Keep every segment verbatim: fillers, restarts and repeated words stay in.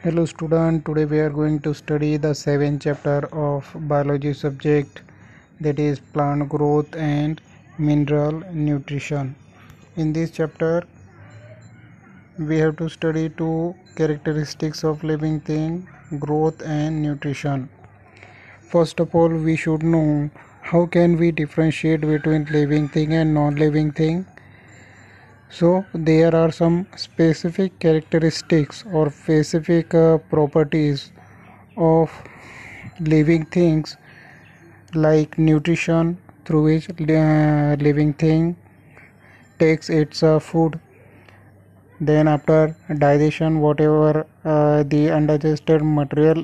Hello student, today we are going to study the seventh chapter of biology subject, that is plant growth and mineral nutrition. In this chapter we have to study two characteristics of living thing, growth and nutrition. First of all, we should know how can we differentiate between living thing and non-living thing. So there are some specific characteristics or specific uh, properties of living things, like nutrition, through which uh, living thing takes its uh, food. Then after digestion, whatever uh, the undigested material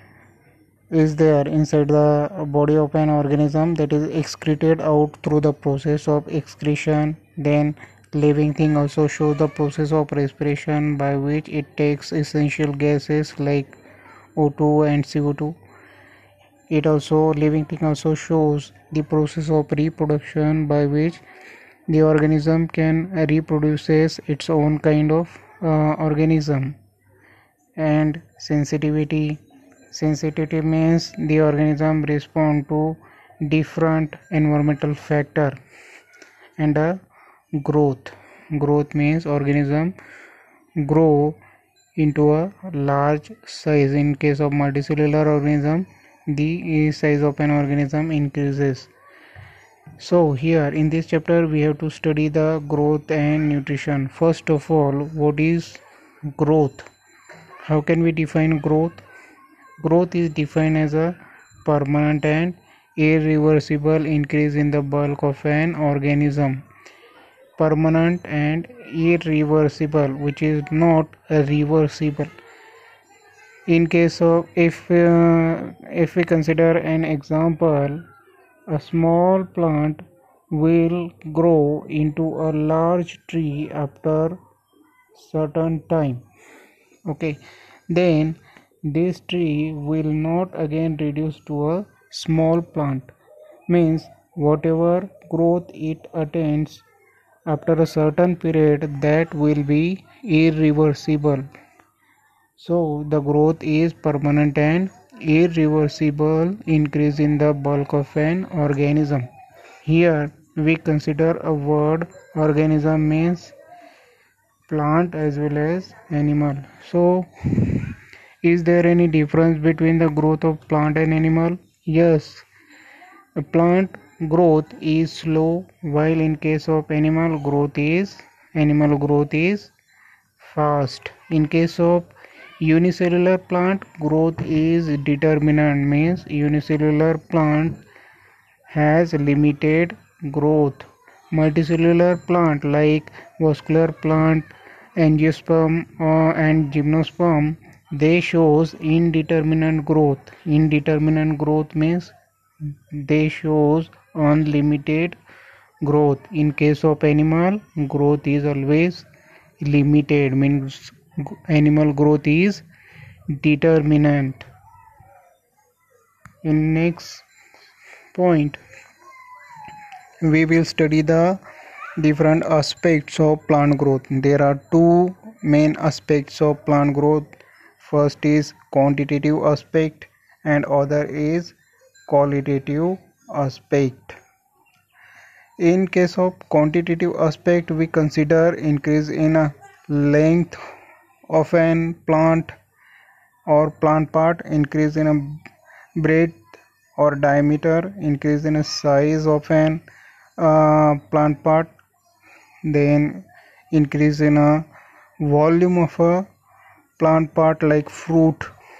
is there inside the body of an organism, that is excreted out through the process of excretion. Then living thing also shows the process of respiration, by which it takes essential gases like O two and C O two. It also living thing also shows the process of reproduction, by which the organism can reproduces its own kind of uh, organism. And sensitivity sensitivity means the organism respond to different environmental factor. And uh, growth growth means organism grow into a large size. In case of multicellular organism, the size of an organism increases. So here in this chapter we have to study the growth and nutrition. First of all, what is growth? How can we define growth? Growth is defined as a permanent and irreversible increase in the bulk of an organism. Permanent and irreversible, which is not reversible. In case of, if uh, if we consider an example, a small plant will grow into a large tree after certain time. Okay, then this tree will not again reduce to a small plant. Means whatever growth it attains after a certain period, that will be irreversible. So the growth is permanent and irreversible increase in the bulk of an organism. Here we consider a word organism means plant as well as animal. So is there any difference between the growth of plant and animal? Yes, a plant growth is slow, while in case of animal growth is animal growth is fast. In case of unicellular plant, growth is determinant, means unicellular plant has limited growth. Multicellular plant like vascular plant, angiosperm uh, and gymnosperm, they shows indeterminate growth. Indeterminate growth means they shows unlimited growth. In case of animal, growth is always limited, means animal growth is determinant. In next point, we will study the different aspects of plant growth. There are two main aspects of plant growth. First is quantitative aspect and other is qualitative aspect. In case of quantitative aspect, we consider increase in a length of an plant or plant part, increase in a breadth or diameter, increase in a size of an uh, plant part, then increase in a volume of a plant part like fruit,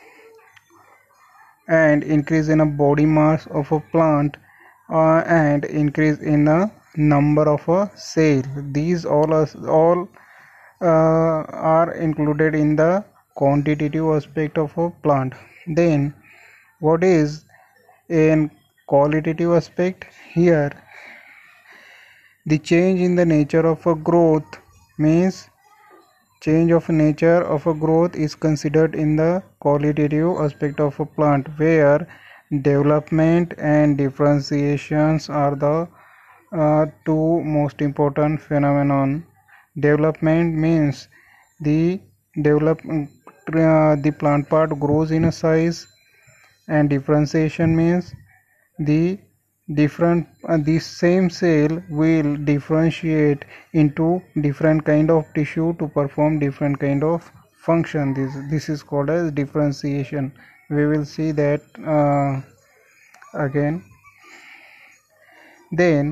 and increase in a body mass of a plant, uh, and increase in a number of a cell. These all are all uh, are included in the quantitative aspect of a plant. Then what is in qualitative aspect? Here the change in the nature of a growth means change of nature of a growth is considered in the qualitative aspect of a plant, where development and differentiations are the uh, two most important phenomenon. Development means the develop uh, the plant part grows in a size, and differentiation means the different uh, the same cell will differentiate into different kind of tissue to perform different kind of function. This this is called as differentiation. We will see that uh, again. Then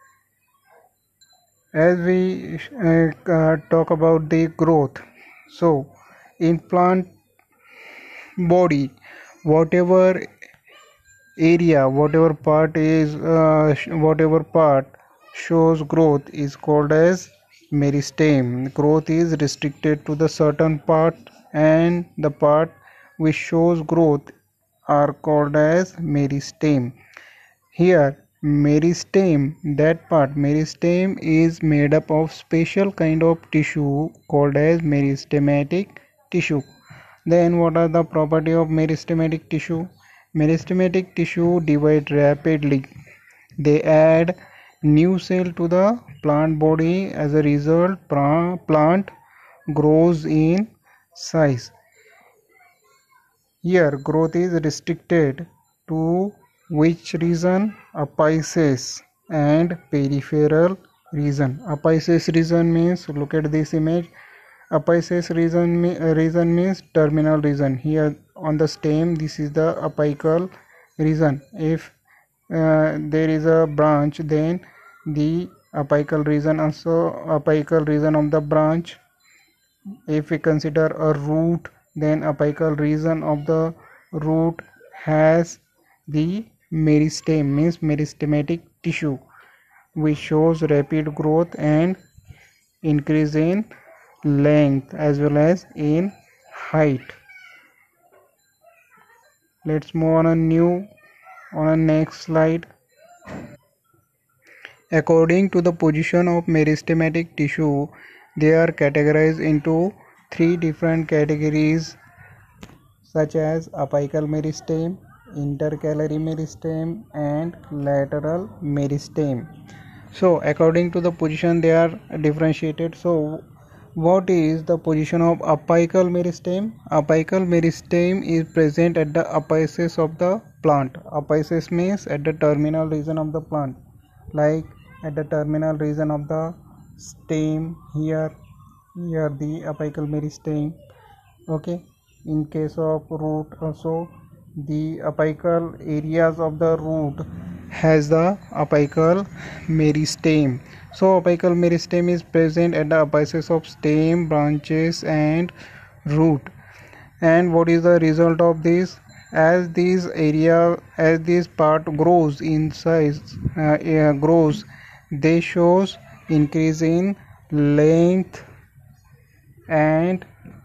as we uh, uh, talk about the growth, so in plant body, whatever area, whatever part is uh, whatever part shows growth is called as meristeme. Growth is restricted to the certain part, and the part which shows growth are called as meristeme. Here meristeme, that part meristeme is made up of special kind of tissue called as meristematic tissue. Then what are the property of meristematic tissue? Meristematic tissue divide rapidly. They add new cell to the plant body. As a result, plant grows in size. Here growth is restricted to which region? Apices and peripheral region. Apices region means, look at this image. Apices region, region means terminal region. Here on the stem, this is the apical region. If uh, there is a branch, then the apical region also apical region of the branch. If we consider a root, then apical region of the root has the meristeme, means meristematic tissue, which shows rapid growth and increase in length as well as in height. Let's move on a new on a next slide. According to the position of meristematic tissue, they are categorized into three different categories, such as apical meristeme, intercalary meristeme, and lateral meristeme. So according to the position they are differentiated. So what is the position of apical meristeme? Apical meristeme is present at the apices of the plant. Apices means at the terminal region of the plant, like at the terminal region of the stem. Here here the apical meristeme. Okay, in case of root also, the apical areas of the root has the apical meristeme. So apical meristeme is present at the apices of stem, branches, and root. And what is the result of this? As this area, as this part grows in size, uh, uh, grows, they shows increase in length and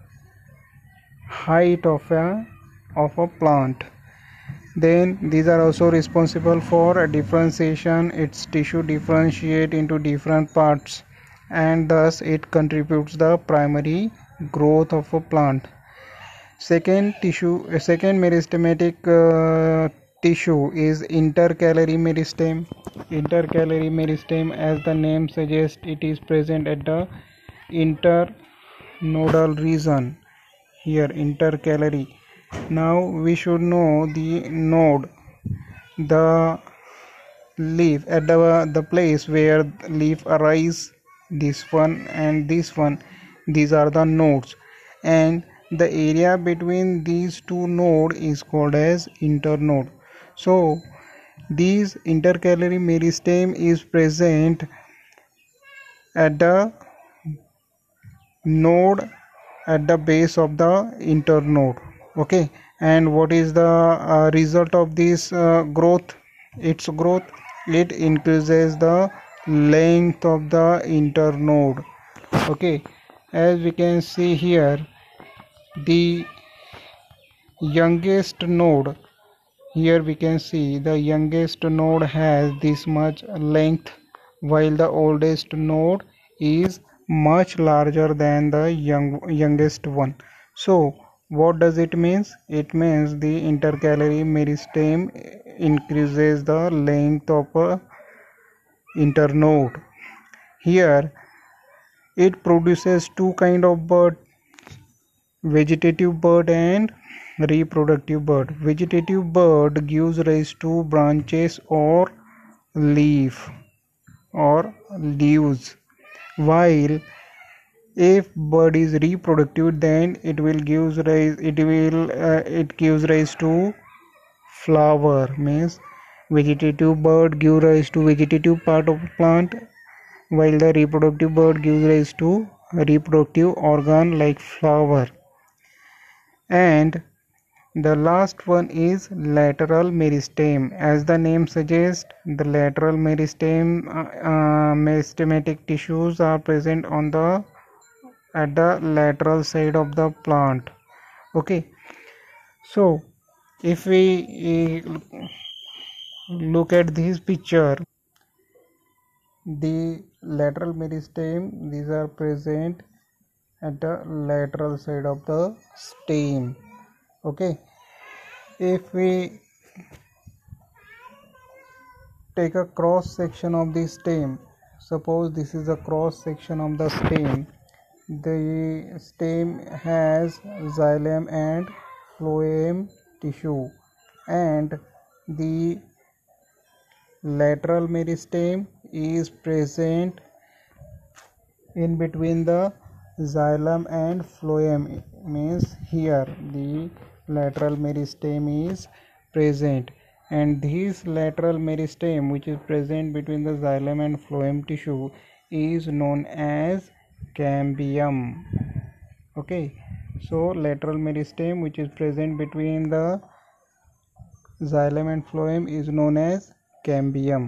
height of a of a plant. Then these are also responsible for differentiation. Its tissue differentiate into different parts, and thus it contributes the primary growth of a plant. Second tissue, second meristematic uh, tissue is intercalary meristeme. Intercalary meristeme, as the name suggests, it is present at the internodal region. Here intercalary. Now we should know the node, the leaf at the, the place where leaf arise, this one and this one, these are the nodes, and the area between these two nodes is called as internode. So this intercalary meristeme is present at the node at the base of the internode. Okay, and what is the uh, result of this uh, growth? Its growth, it increases the length of the internode. Okay, as we can see here, the youngest node, here we can see the youngest node has this much length, while the oldest node is much larger than the young youngest one. So what does it means? It means the intercalary meristeme increases the length of a internode. Here it produces two kind of bud. vegetative bud and reproductive bud. Vegetative bud gives rise to branches or leaf or leaves, while if bud is reproductive, then it will gives rise it will uh, it gives rise to flower. Means vegetative bud gives rise to vegetative part of plant, while the reproductive bud gives rise to reproductive organ like flower. And the last one is lateral meristeme. As the name suggests, the lateral meristeme uh, uh, meristematic tissues are present on the at the lateral side of the plant. Okay, so if we uh, look at this picture, the lateral meristeme, these are present at the lateral side of the stem. Okay, if we take a cross section of the stem, suppose this is a cross section of the stem. The stem has xylem and phloem tissue, and the lateral meristeme is present in between the xylem and phloem. Means here the lateral meristeme is present, and this lateral meristeme, which is present between the xylem and phloem tissue, is known as cambium. Okay, so lateral meristeme, which is present between the xylem and phloem, is known as cambium.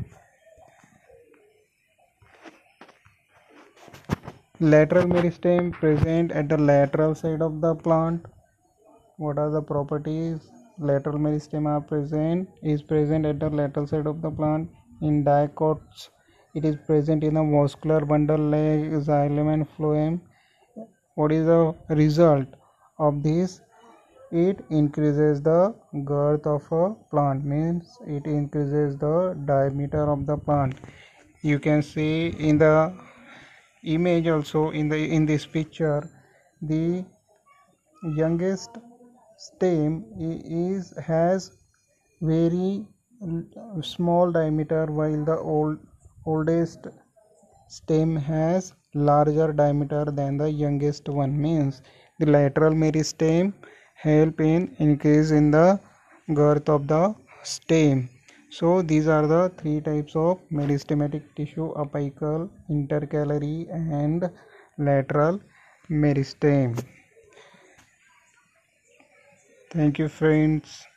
Lateral meristeme present at the lateral side of the plant. What are the properties? Lateral meristeme are present is present at the lateral side of the plant. In dicots, it is present in a vascular bundle like xylem and phloem. What is the result of this? It increases the girth of a plant. Means it increases the diameter of the plant. You can see in the image also, in the in this picture, the youngest stem is has very small diameter, while the old oldest stem has larger diameter than the youngest one. Means the lateral meristeme help in increase in the girth of the stem. So these are the three types of meristematic tissue: apical, intercalary, and lateral meristeme. Thank you, friends.